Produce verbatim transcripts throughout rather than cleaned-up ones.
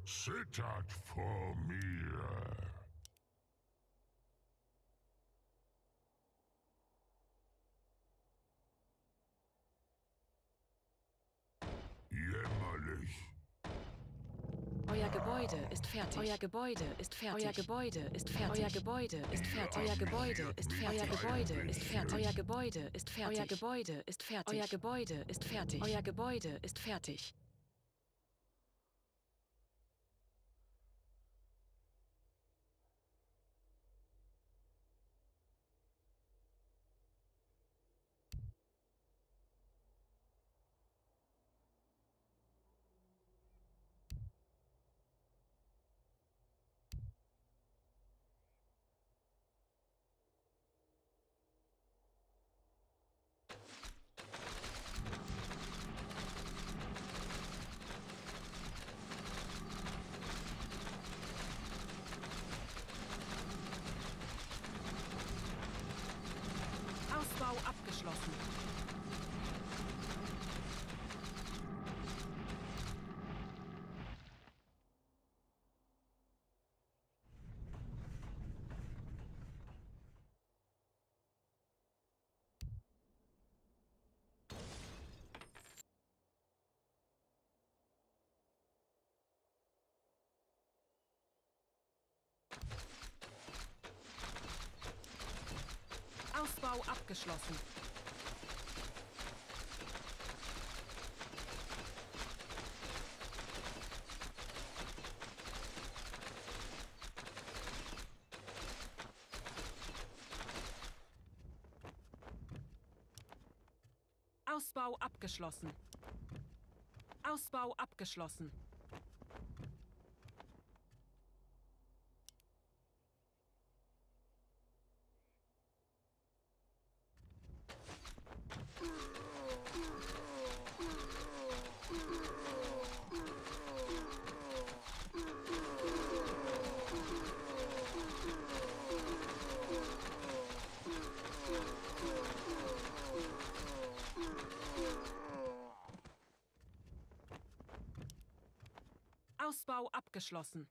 zittert vor mir. Jämmerlich. Euer Gebäude ist fertig. Euer Gebäude ist fertig. Euer Gebäude ist fertig. Euer Gebäude ist fertig. Euer Gebäude ist fertig. Euer Gebäude ist fertig. Euer Gebäude ist fertig. Euer Gebäude ist fertig. Euer Gebäude ist fertig. Euer Gebäude ist fertig. Ausbau abgeschlossen. Ausbau abgeschlossen. Ausbau abgeschlossen. Ausbau abgeschlossen. Ausbau abgeschlossen.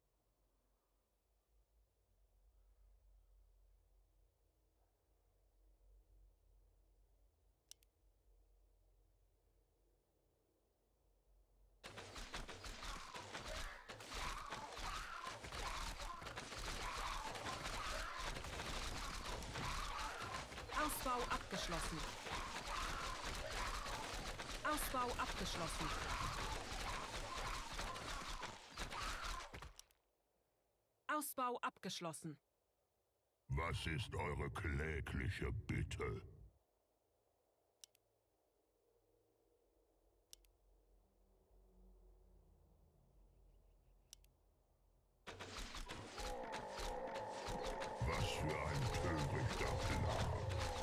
Ausbau abgeschlossen. Ausbau abgeschlossen. Ausbau abgeschlossen. Was ist eure klägliche Bitte? Was für ein törichter Plan.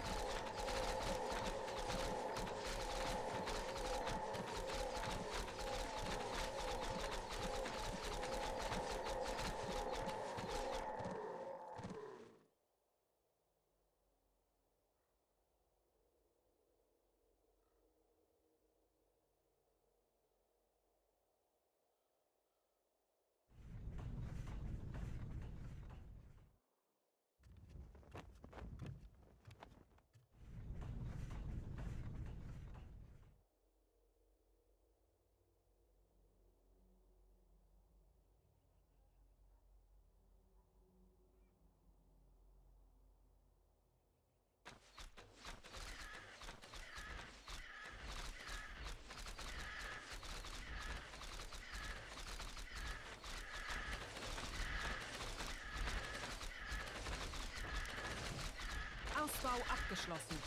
Ausbau abgeschlossen.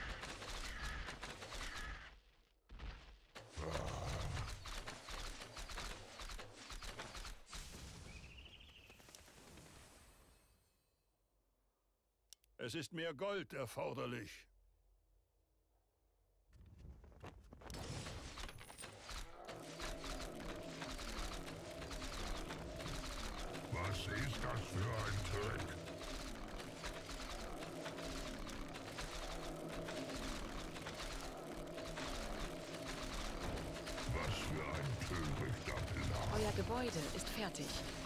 Es ist mehr Gold erforderlich. Was ist das für ein Trick? Was für ein törichter Plan. Euer Gebäude ist fertig.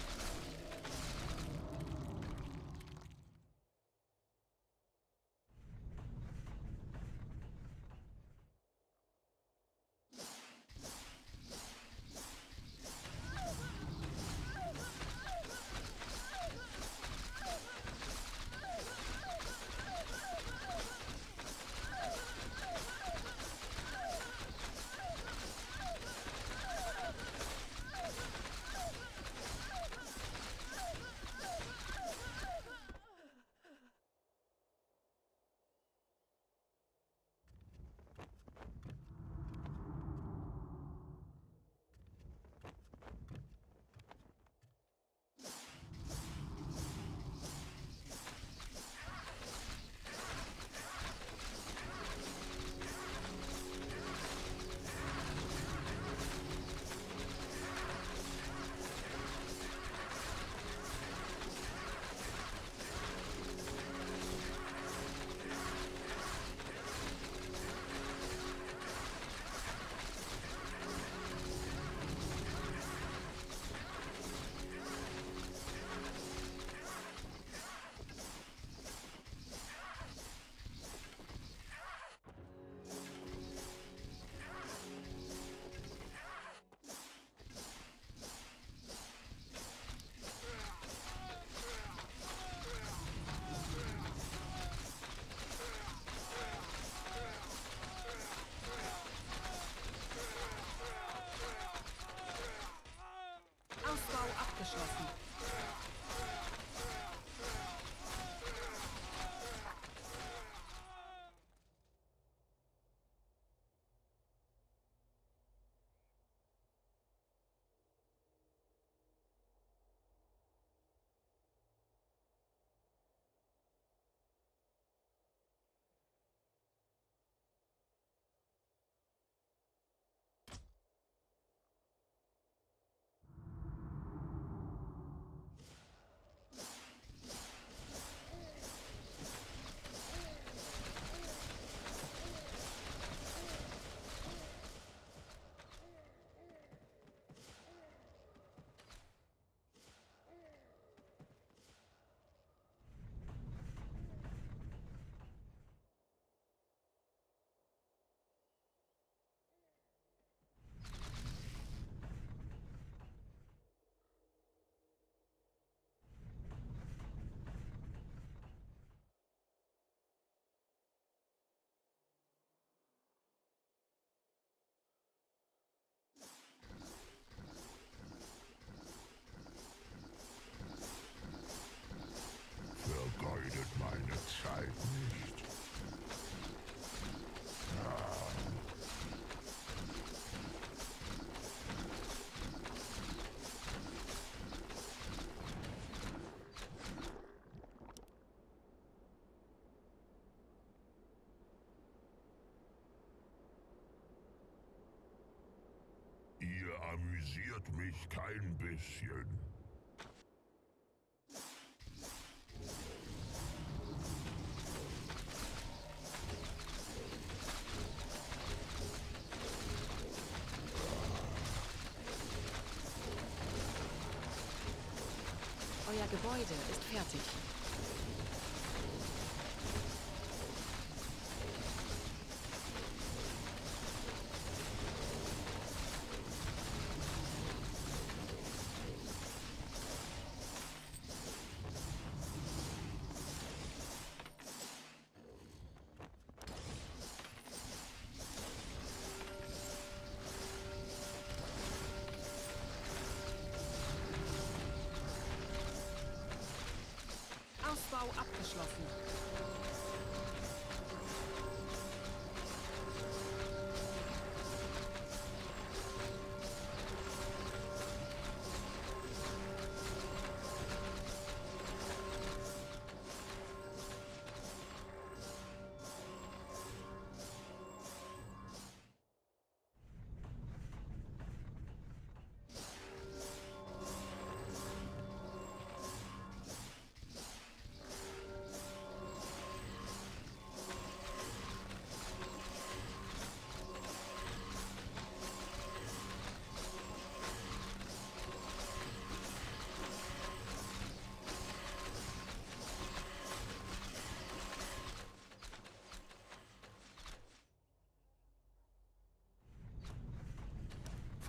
Ausbau abgeschlossen. Vergeudet meine Zeit nicht. Ihr amüsiert mich kein bisschen. Euer Gebäude ist fertig. Ausbau abgeschlossen.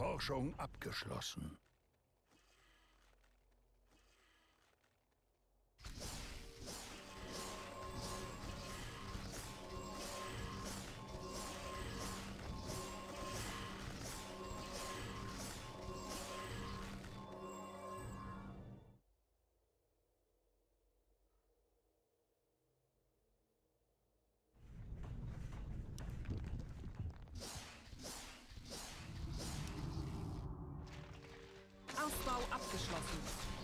Forschung abgeschlossen. Ausbau abgeschlossen.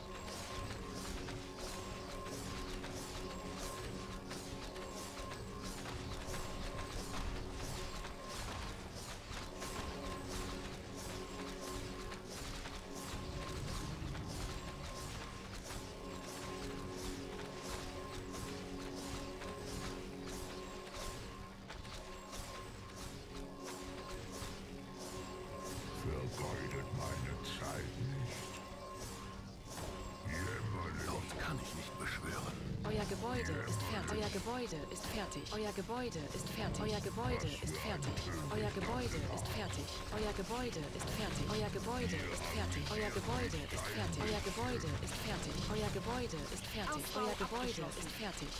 Vergeudet meine Zeit nicht. Jämmerlich. Dort kann ich nicht beschwören. Euer Gebäude ist fertig. Euer Gebäude ist fertig. Euer Gebäude ist fertig. Euer Gebäude ist fertig. Euer Gebäude ist fertig. Euer Gebäude ist fertig. Euer Gebäude ist fertig. Euer Gebäude ist fertig. Euer Gebäude ist fertig. Euer Gebäude ist fertig. Euer Gebäude ist fertig.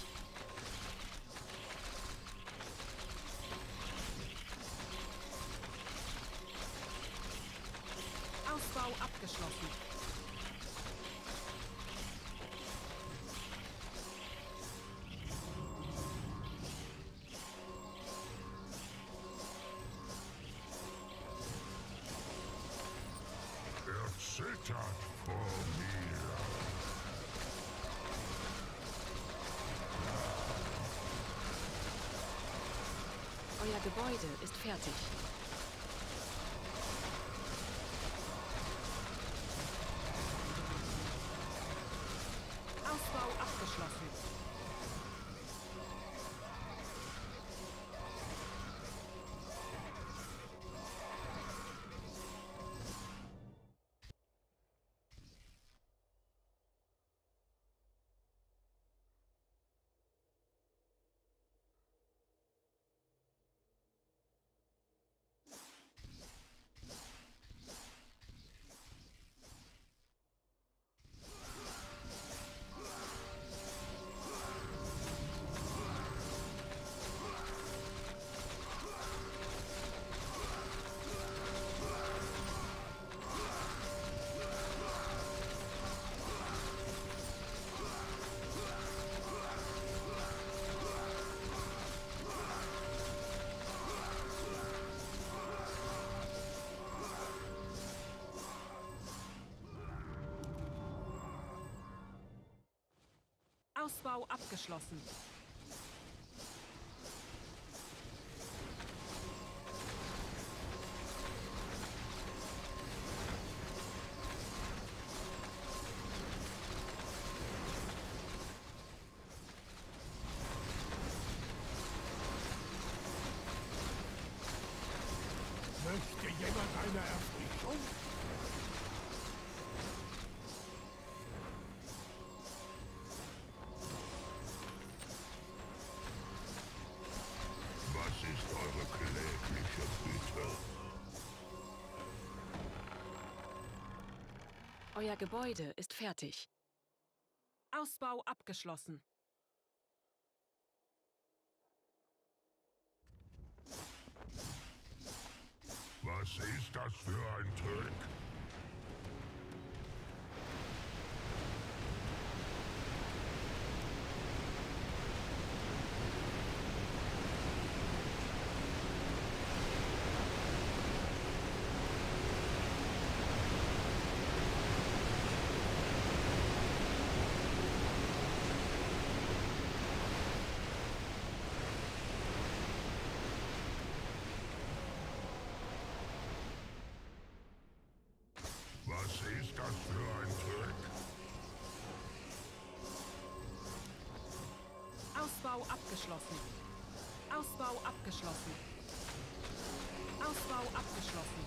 Ausbau abgeschlossen. Er zittert vor mir. Euer Gebäude ist fertig. Ausbau abgeschlossen. Ausbau abgeschlossen. Möchte jemand eine Erfrischung? Was ist eure klägliche Bitte? Euer Gebäude ist fertig. Ausbau abgeschlossen. Was ist das für ein Trick? Was ist das für ein Trick? Ausbau abgeschlossen. Ausbau abgeschlossen. Ausbau abgeschlossen.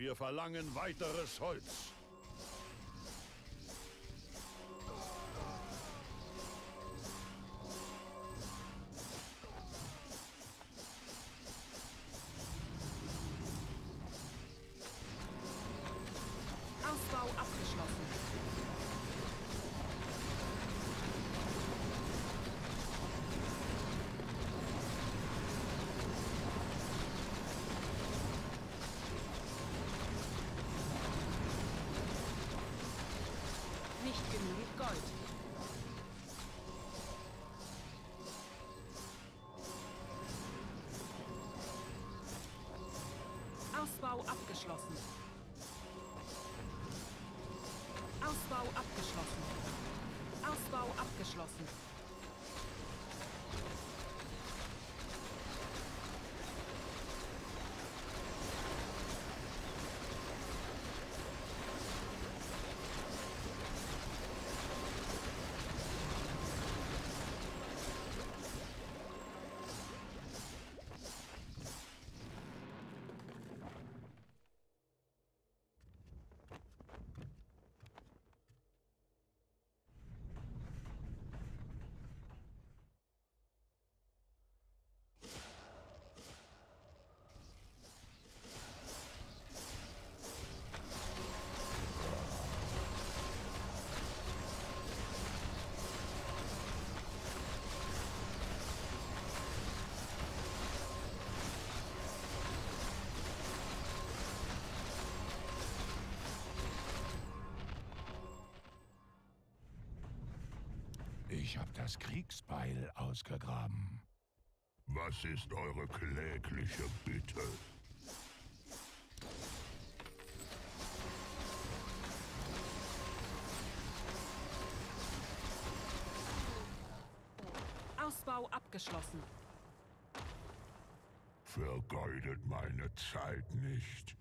Wir verlangen weiteres Holz. Ausbau abgeschlossen. Nicht genügend Gold. Ausbau abgeschlossen. Ausbau abgeschlossen. Ausbau abgeschlossen. Ich habe das Kriegsbeil ausgegraben. Was ist eure klägliche Bitte? Ausbau abgeschlossen. Vergeudet meine Zeit nicht.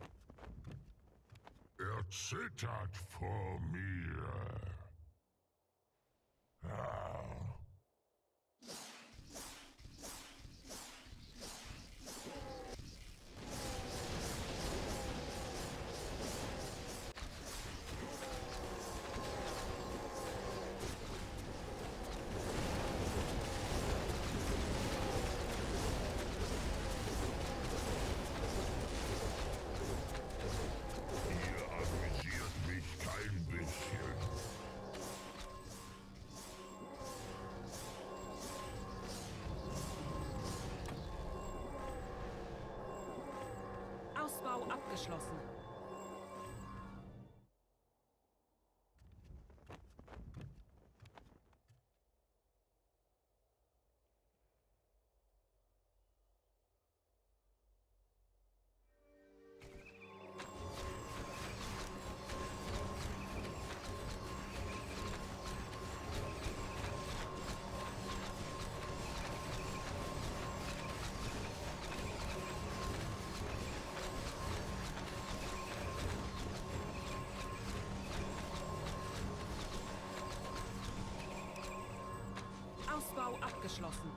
Er zittert vor mir. Ah. Ihr amüsiert mich kein bisschen. Ausbau abgeschlossen. Ausbau abgeschlossen.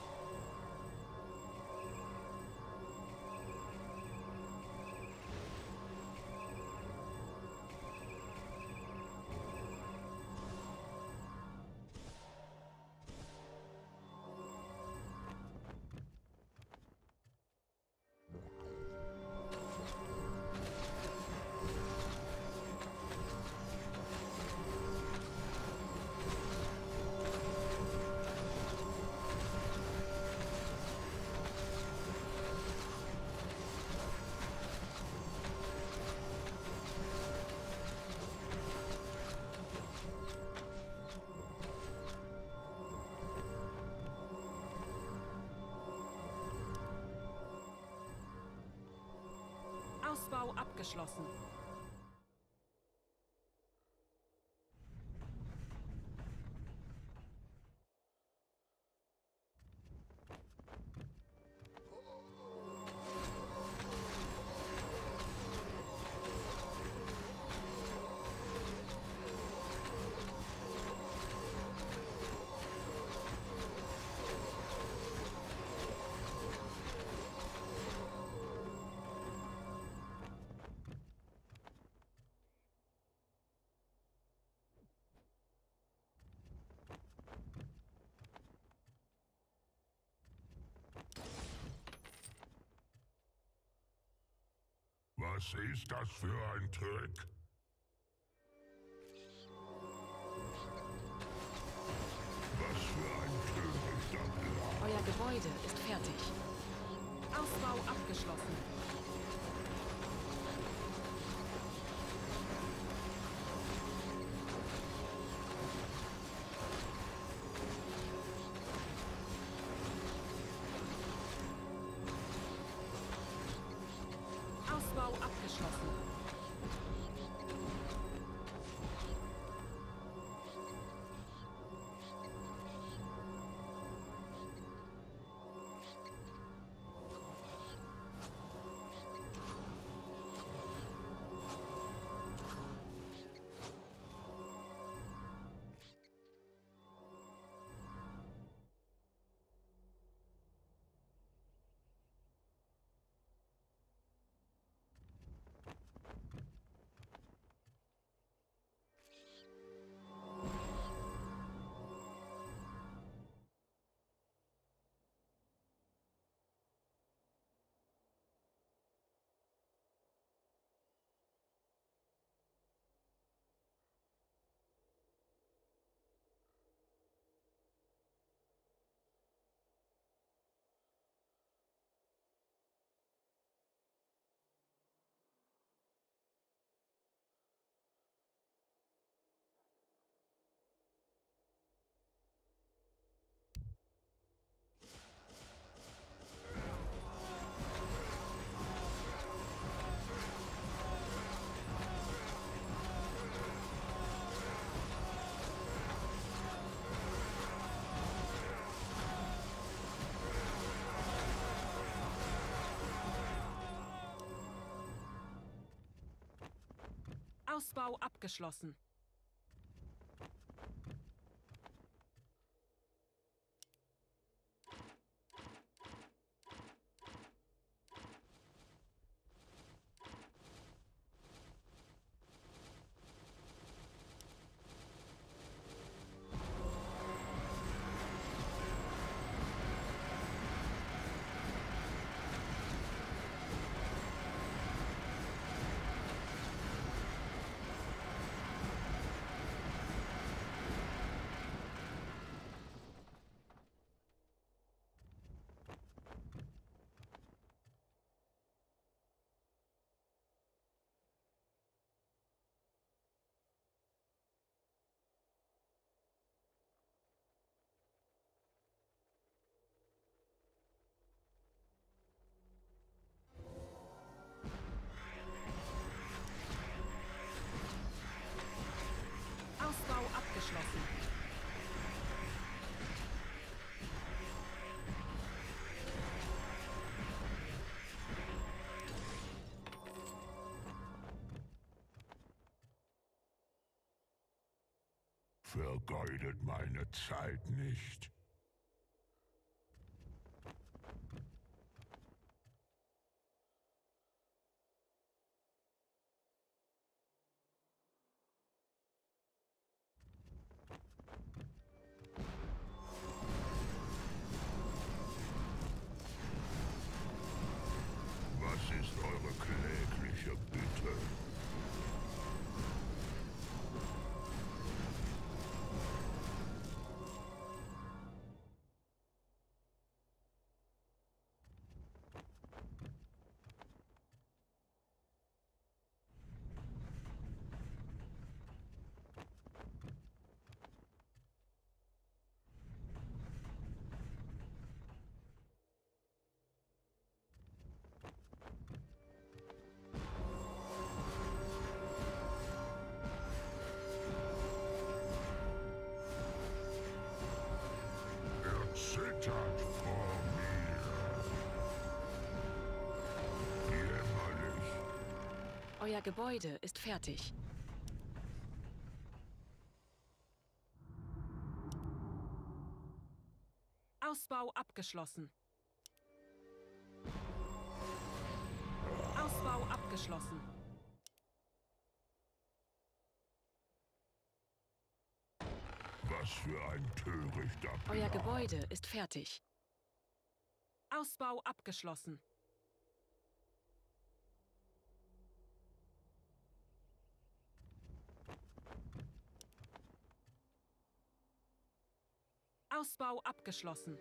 Ausbau abgeschlossen. Was ist das für ein Trick? Was für ein törichter Plan. Euer Gebäude ist fertig. Ausbau abgeschlossen. Ausbau abgeschlossen. Ausbau abgeschlossen. Ausbau abgeschlossen. Vergeudet meine Zeit nicht. Was ist eure klägliche Bitte? Er zittert vor mir. Jämmerlich. Euer Gebäude ist fertig. Ausbau abgeschlossen. Ausbau abgeschlossen. Was für ein törichter Plan. Euer Gebäude ist fertig. Ausbau abgeschlossen. Ausbau abgeschlossen.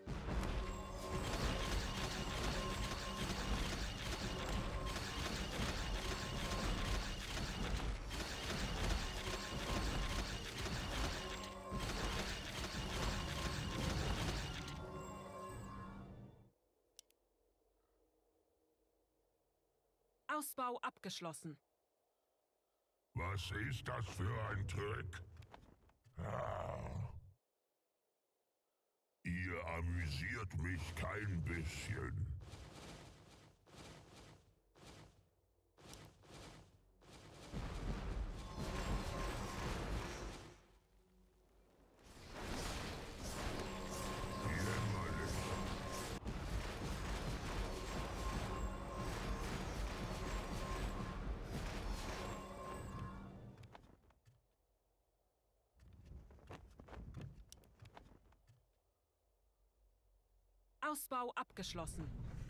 Ausbau abgeschlossen. Was ist das für ein Trick? Ah. Ihr amüsiert mich kein bisschen. Ausbau abgeschlossen.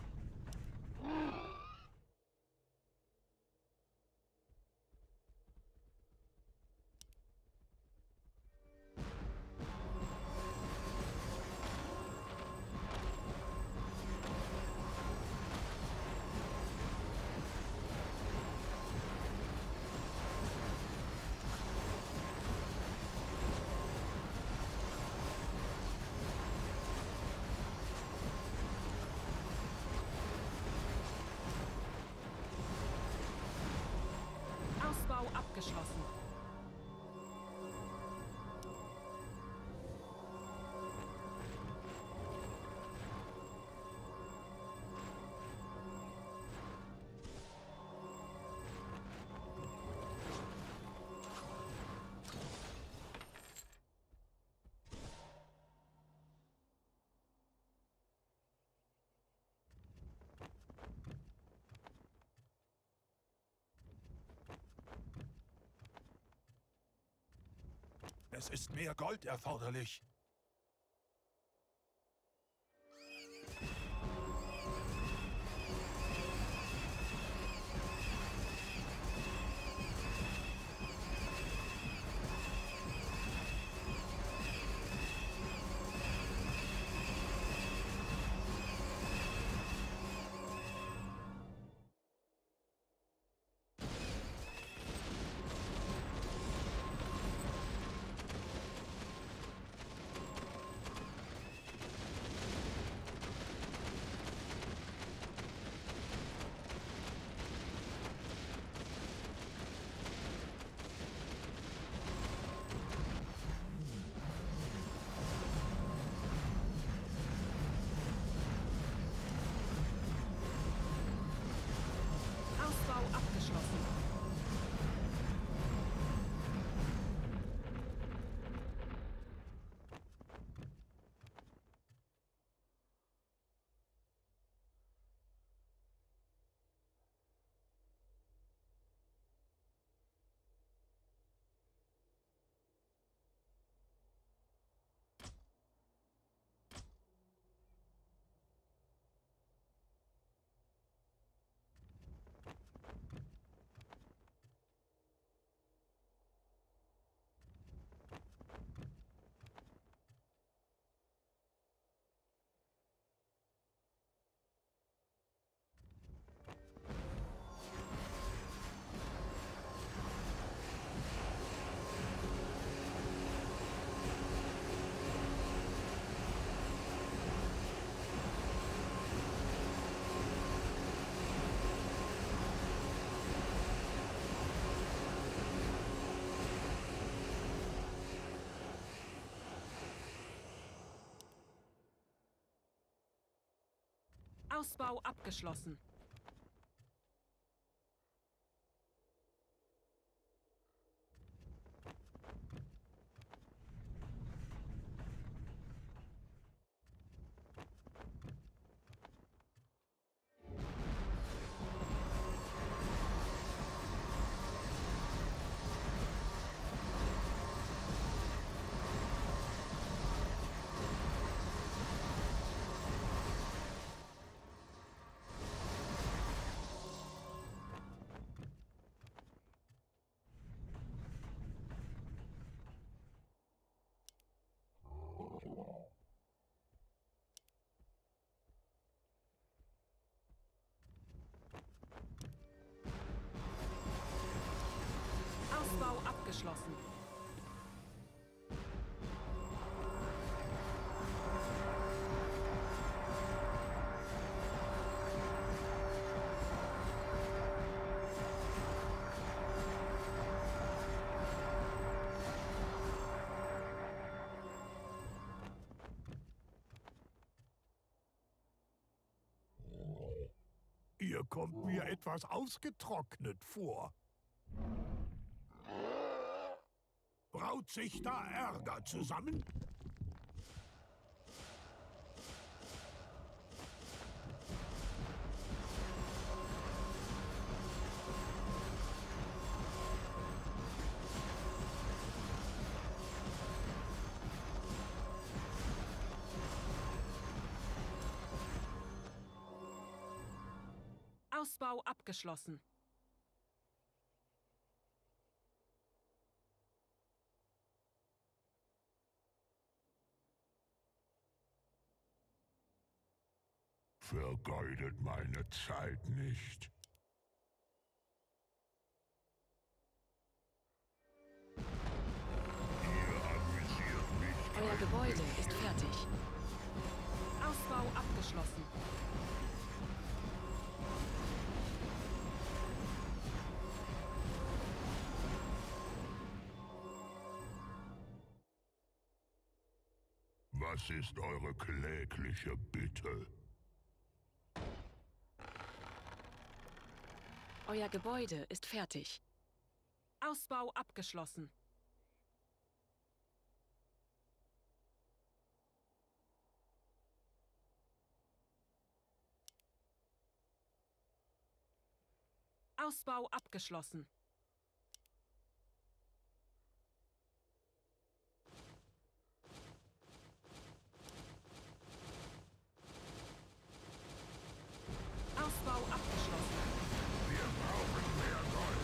Ausbau abgeschlossen. Es ist mehr Gold erforderlich. Ausbau abgeschlossen. Ausbau abgeschlossen. Ausbau abgeschlossen. Ihr kommt mir etwas ausgetrocknet vor. Braut sich da Ärger zusammen? Ausbau abgeschlossen. Vergeudet meine Zeit nicht. Ihr amüsiert mich. Euer Gebäude ist fertig. Ausbau abgeschlossen. Was ist eure klägliche Bitte? Euer Gebäude ist fertig. Ausbau abgeschlossen. Ausbau abgeschlossen. Ausbau abgeschlossen. Wir brauchen mehr Gold.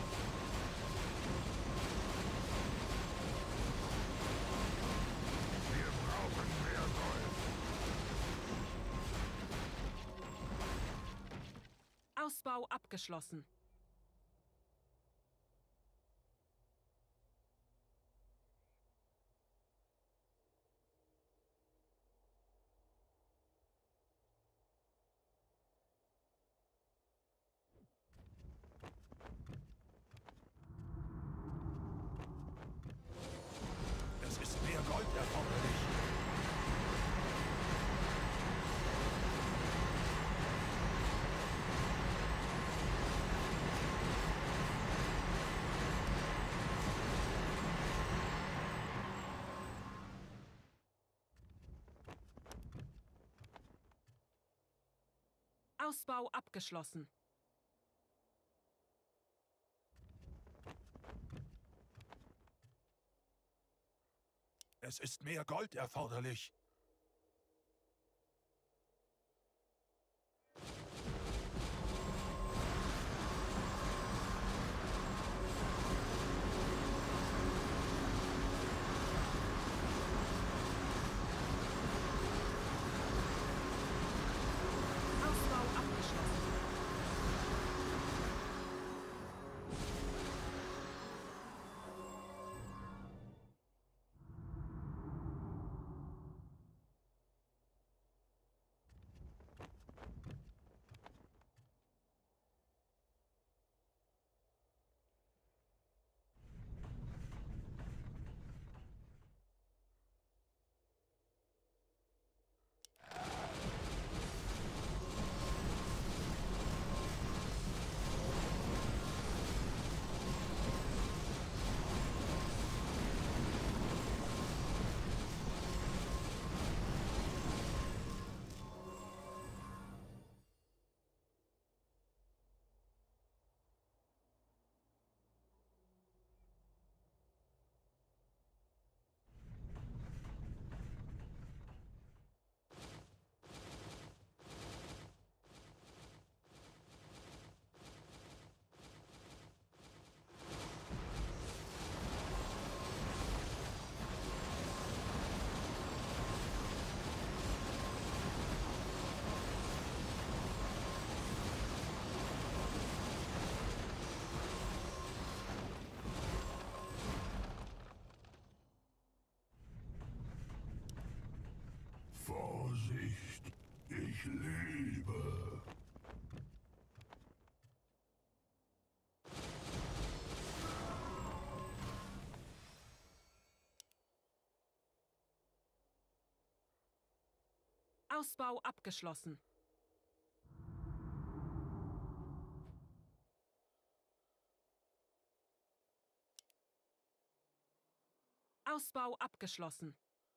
Wir brauchen mehr Gold. Ausbau abgeschlossen. Es ist mehr Gold erforderlich. Ausbau abgeschlossen. Es ist mehr Gold erforderlich. Ausbau abgeschlossen. Ausbau abgeschlossen. Ausbau abgeschlossen.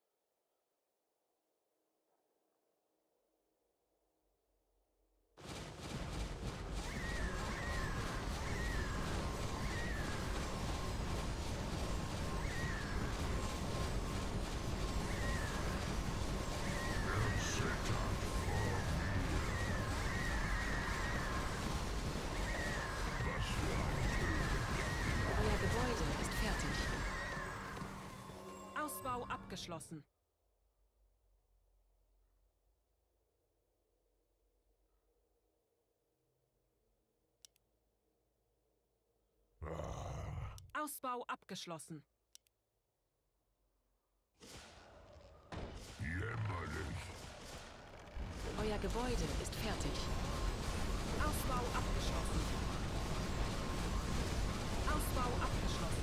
Euer Gebäude ist fertig. Ausbau abgeschlossen. Ausbau abgeschlossen. Jämmerlich. Euer Gebäude ist fertig. Ausbau abgeschlossen. Ausbau abgeschlossen.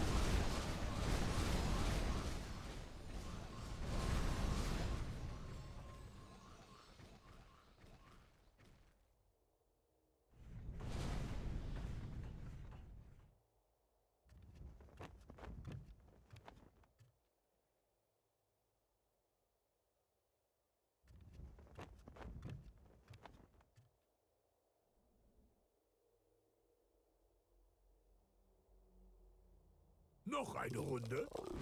Noch eine Runde?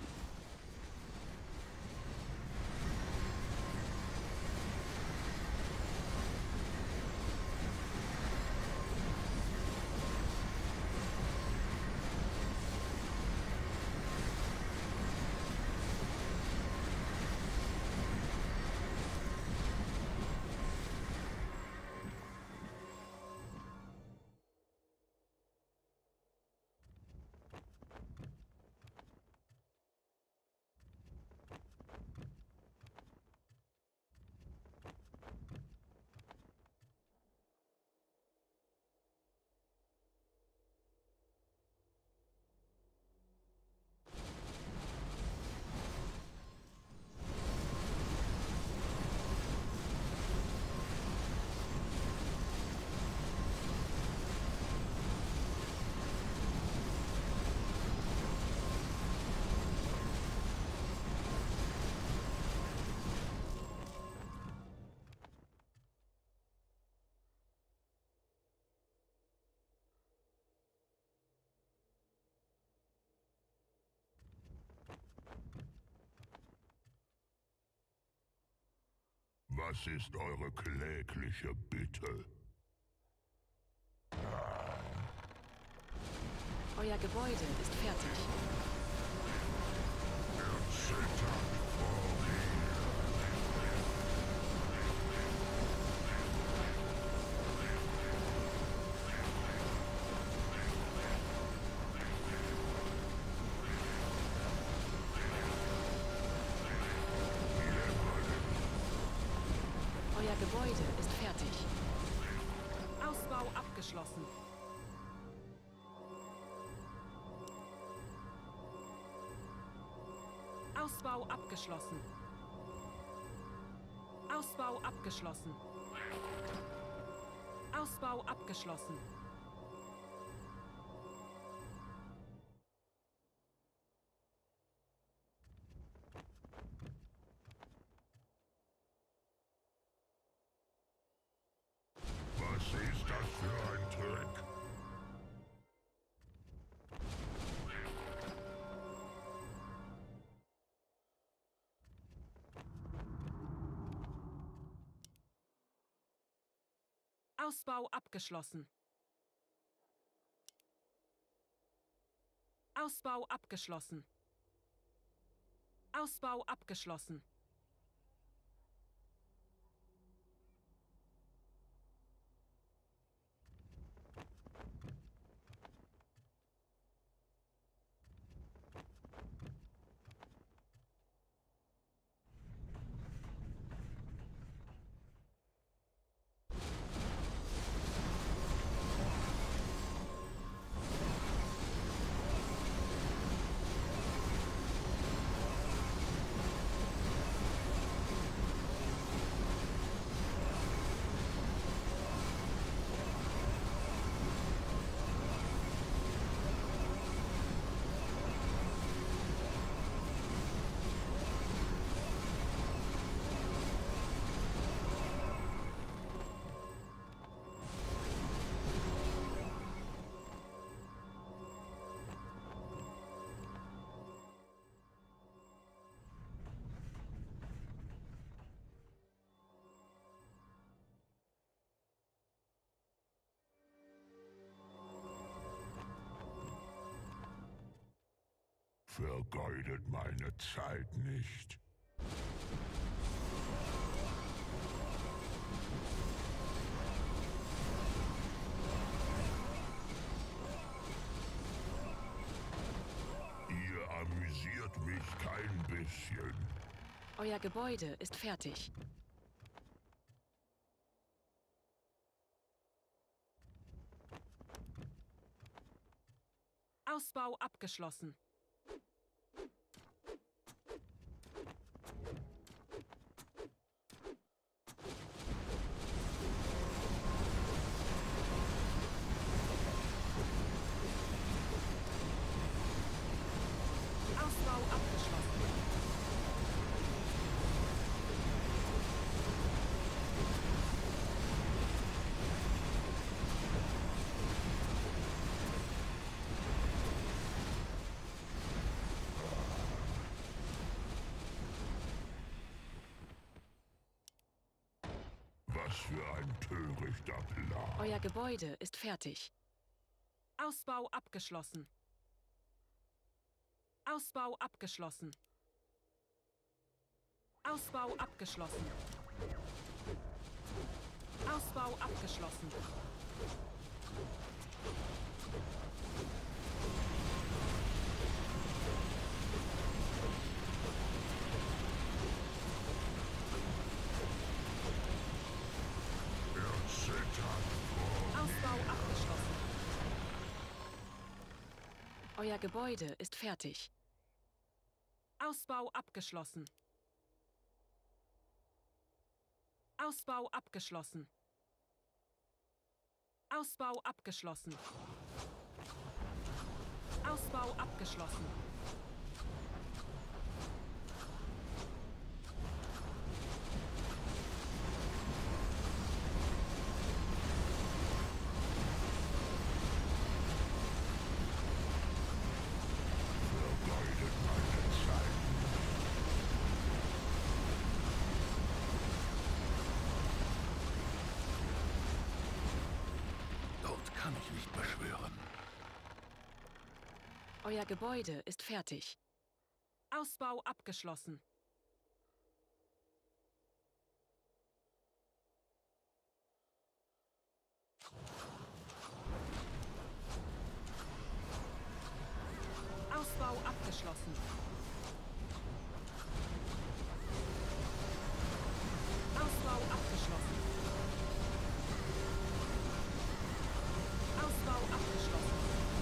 Was ist eure klägliche Bitte? Euer Gebäude ist fertig. Erzittert vor mir. Euer Gebäude ist fertig. Ausbau abgeschlossen. Ausbau abgeschlossen. Ausbau abgeschlossen. Ausbau abgeschlossen. Was ist das für ein Trick? Ausbau abgeschlossen. Ausbau abgeschlossen. Ausbau abgeschlossen. Vergeudet meine Zeit nicht. Ihr amüsiert mich kein bisschen. Euer Gebäude ist fertig. Ausbau abgeschlossen. Ausbau abgeschlossen. Was für ein törichter Plan. Euer Gebäude ist fertig. Ausbau abgeschlossen. Ausbau abgeschlossen. Ausbau abgeschlossen. Ausbau abgeschlossen. Er zittert vor Ausbau abgeschlossen. Euer Gebäude ist fertig. Ausbau abgeschlossen. Ausbau abgeschlossen. Ausbau abgeschlossen. Ausbau abgeschlossen. vergeudet meine Zeit. Dort kann ich nicht beschwören. Euer Gebäude ist fertig. Ausbau abgeschlossen. Ausbau abgeschlossen. Ausbau abgeschlossen. Ausbau abgeschlossen.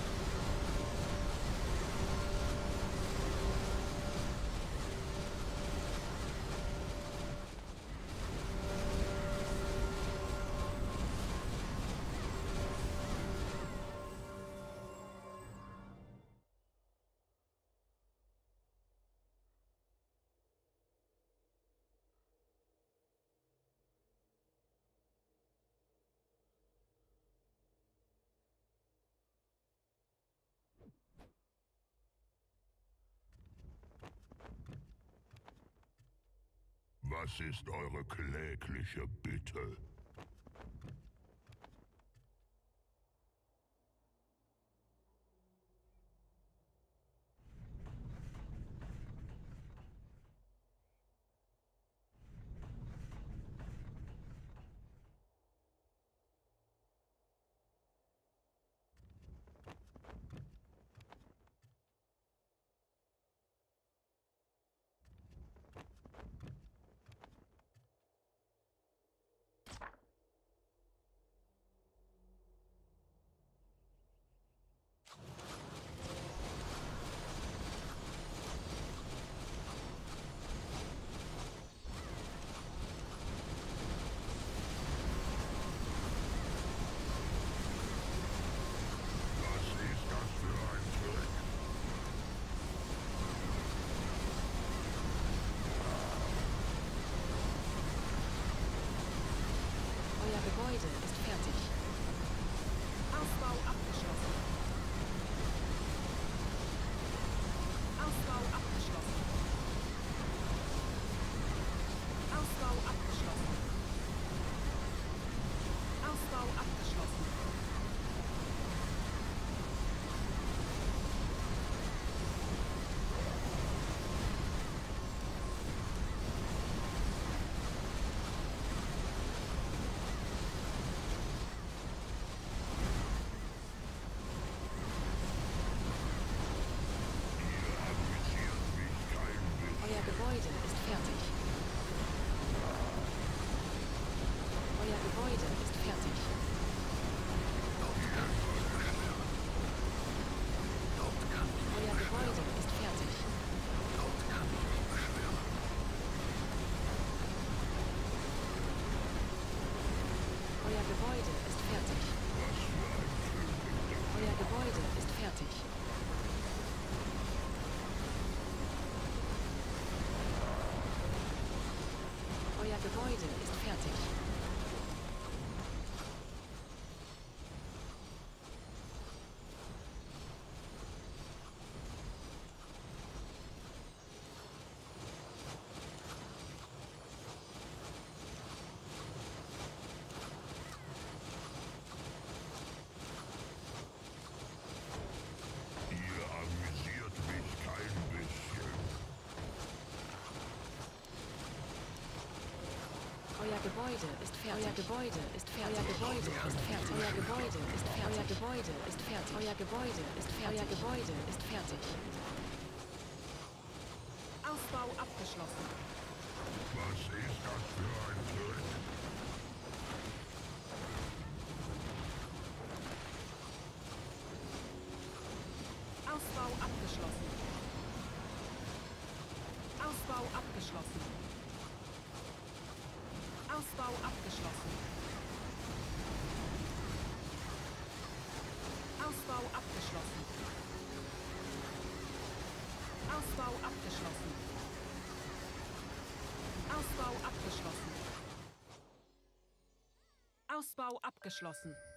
Was ist eure klägliche Bitte? Gebäude ist fertig. Euer Gebäude ist fertig. Euer Gebäude ist fertig. Euer Gebäude ist fertig. Euer Gebäude ist fertig. Euer Gebäude ist fertig. Euer Gebäude ist fertig. Ausbau abgeschlossen. Was ist das für ein Trick? Ausbau abgeschlossen. Ausbau abgeschlossen. Ausbau abgeschlossen. Ausbau abgeschlossen. Ausbau abgeschlossen. Ausbau abgeschlossen. Ausbau abgeschlossen.